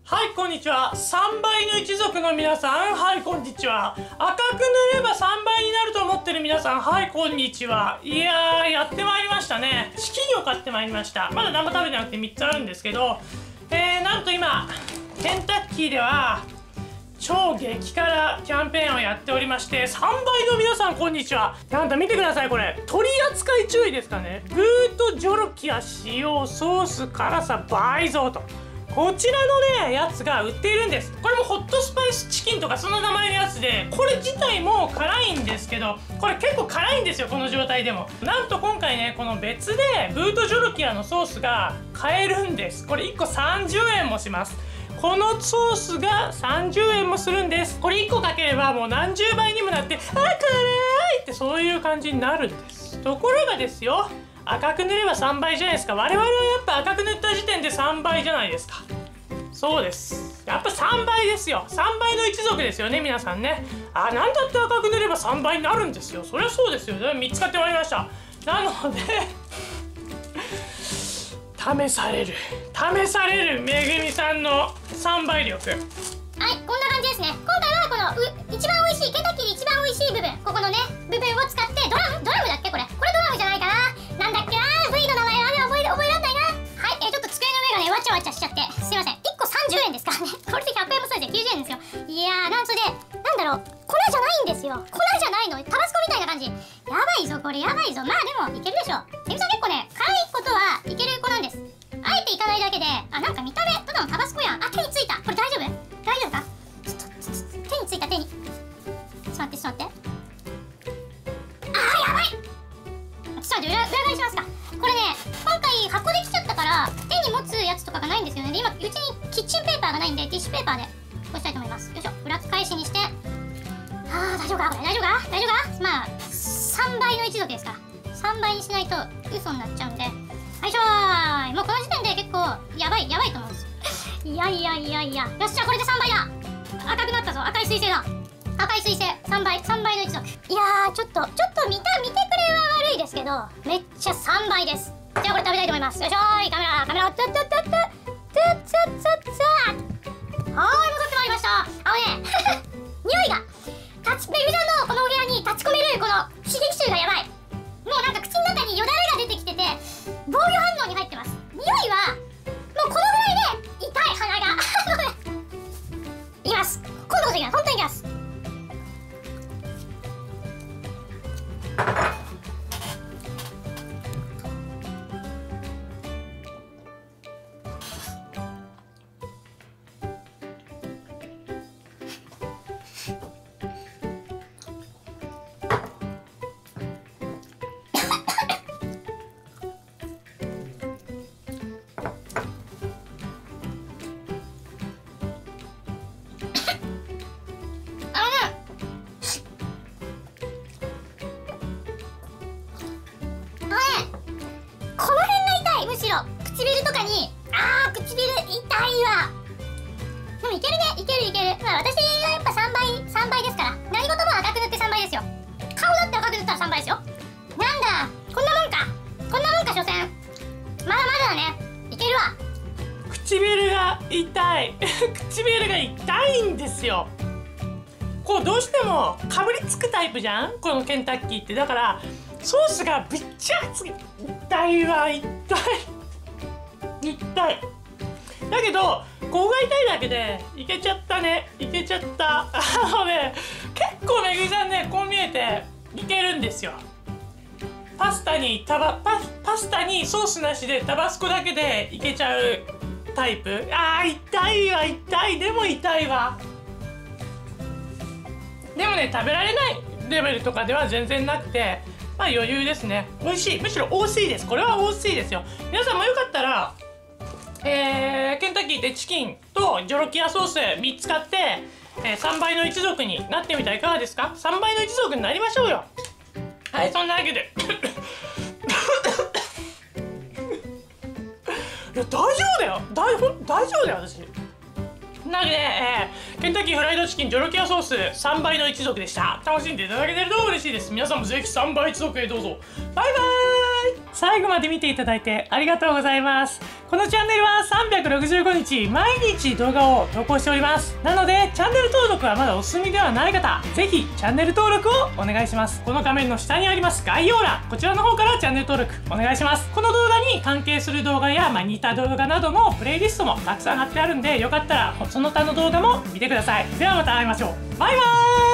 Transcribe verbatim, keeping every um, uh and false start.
はい、こんにちは。さんばいの一族の皆さん、はい、こんにちは。赤く塗ればさんばいになると思ってる皆さん、はい、こんにちは。いやー、やってまいりましたね。チキンを買ってまいりました。まだ何も食べてなくてみっつあるんですけど、えー、なんと今、ケンタッキーでは、超激辛キャンペーンをやっておりまして、さんばいの皆さんこんにちは。なんと見てください、これ取り扱い注意ですかね。ブートジョロキア使用ソース辛さ倍増と、こちらのねやつが売っているんです。これもホットスパイスチキンとかその名前のやつで、これ自体も辛いんですけど、これ結構辛いんですよ、この状態でも。なんと今回ね、この別でブートジョロキアのソースが買えるんです。これいっこさんじゅうえんもします。このソースがさんじゅうえんもするんです。これいっこかければもう何十倍にもなって、あー辛いってそういう感じになるんです。ところがですよ、赤く塗ればさんばいじゃないですか。我々はやっぱ赤く塗った時点でさんばいじゃないですか。そうです、やっぱさんばいですよ。さんばいの一族ですよね、皆さんね。あ、なんだって赤く塗ればさんばいになるんですよ。そりゃそうですよね。みっつ買ってまいりました。なので試される試されるめぐみさんのさんばい力。 はい、こんな感じですね。今回はこのう一番美味しい、ケンタッキーで一番美味しい部分、ここのね部分を使って、ドラムドラムだっけこれこれドラムじゃないかな、なんだっけな、 V の名前はね覚え覚えらんないな。はい、えー、ちょっと机の上がねわちゃわちゃしちゃってすいません。いっこさんじゅうえんですからね。これでひゃくえんもそうですよ、きゅうじゅうえんですよ。いやー、なんそれでなんだろう、粉じゃないんですよ。粉じゃないの、タバスコみたいな感じ。やばいぞこれ、やばいぞ。まあでもいけるでしょ。めぐさん結構ね辛いことはいける子なんです。あえていかないだけで、あ、なんか見た目ただのタバスコやん。あ、手についた。これ大丈夫大丈夫か。ちょっとちょっと手についた、手に。ちょっと待ってちょっと待って。あーやばい。ちょっと待って、裏裏返しますか。これね、今回箱できちゃったから手に持つやつとかがないんですよね。で今うちにキッチンペーパーがないんで、ティッシュペーパーでこうしたいと思います。よいしょ、裏返しにして。あー大丈夫かこれ、大丈夫か大丈夫か。まあさんばいの一族ですからさんばいにしないと嘘になっちゃうんで、よいしょー。もうこの時点で結構やばいやばいと思うんです。いやいやいやいや、よっしゃ、これでさんばいだ。赤くなったぞ、赤い彗星だ。赤い彗星さんばい、さんばいの一族。いやー、ちょっとちょっと見た見てくれは悪いですけど、めっちゃさんばいです。じゃあこれ食べたいと思います。よいしょーい、カメラカメラ、ツッツッツッツッツッツッツッツッ。はーい、戻ってまいりました。あのね匂いが立ち、めぐちゃんのこのお部屋に立ち込めるこの刺激臭がやばい。もうなんか口の中によだれが出てきてて防御反応に入ってます。匂いはもうこのぐらいで痛い、鼻がいきます。今度こそいきます、本当にいきます。唇とかに、あー唇痛いわ。でもいけるね、いけるいける。まあ私はやっぱさんばいさんばいですから、何事も赤く塗ってさんばいですよ。顔だって赤く塗ったらさんばいですよ。なんだこんなもんか、こんなもんか所詮。まだまだだね、いけるわ。 唇が痛い唇が痛いんですよ。こうどうしてもかぶりつくタイプじゃん、このケンタッキーって。だからソースがびっちゃつき、痛いわ、痛い痛い。だけどここが痛いだけでいけちゃったね、いけちゃった。あのね、結構めぐみさんね、こう見えていけるんですよ。パスタにタバパパスタにソースなしでタバスコだけでいけちゃうタイプ。あー痛いわ、痛い。でも痛いわ。でもね、食べられないレベルとかでは全然なくて、まあ余裕ですね。美味しい、むしろ美味しいです。これは美味しいですよ。皆さんもよかったらえー、ケンタッキーでチキンとジョロキアソースみっつ買って、えー、さんばいの一族になってみたらいかがですか。さんばいの一族になりましょうよ。はい、そんなわけでいや大丈夫だよ、大ほん大丈夫だよ私。なわけで、えー、ケンタッキーフライドチキンジョロキアソースさんばいの一族でした。楽しんでいただけてると嬉しいです。皆さんもぜひさんばい一族へどうぞ。バイバーイ。最後まで見ていただいてありがとうございます。 このチャンネルはさんびゃくろくじゅうごにち毎日動画を投稿しております。なのでチャンネル登録はまだお済みではない方、ぜひチャンネル登録をお願いします。この画面の下にあります概要欄、こちらの方からチャンネル登録お願いします。この動画に関係する動画や、まあ、似た動画などのプレイリストもたくさん貼ってあるんで、よかったらその他の動画も見てください。ではまた会いましょう。バイバーイ。